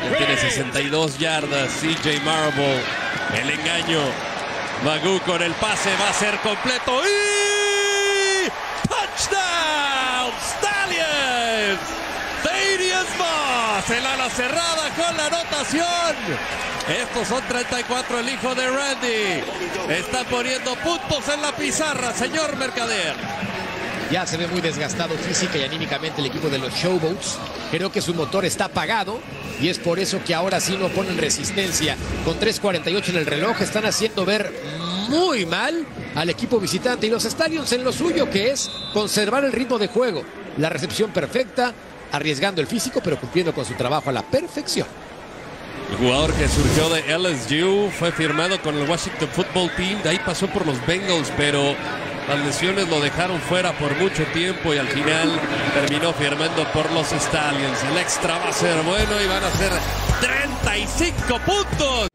Tiene 62 yardas. CJ Marble. El engaño. Magoo con el pase. Va a ser completo. ¡Y touchdown! Stallions. Thaddeus Moss. El ala cerrada con la anotación. Estos son 34. El hijo de Randy. Está poniendo puntos en la pizarra, señor Mercader. Ya se ve muy desgastado física y anímicamente el equipo de los Showboats. Creo que su motor está apagado y es por eso que ahora sí no ponen resistencia. Con 3:48 en el reloj están haciendo ver muy mal al equipo visitante. Y los Stallions en lo suyo, que es conservar el ritmo de juego. La recepción perfecta, arriesgando el físico, pero cumpliendo con su trabajo a la perfección. El jugador que surgió de LSU fue firmado con el Washington Football Team. De ahí pasó por los Bengals, pero las lesiones lo dejaron fuera por mucho tiempo y al final terminó firmando por los Stallions. El extra va a ser bueno y van a ser 35 puntos.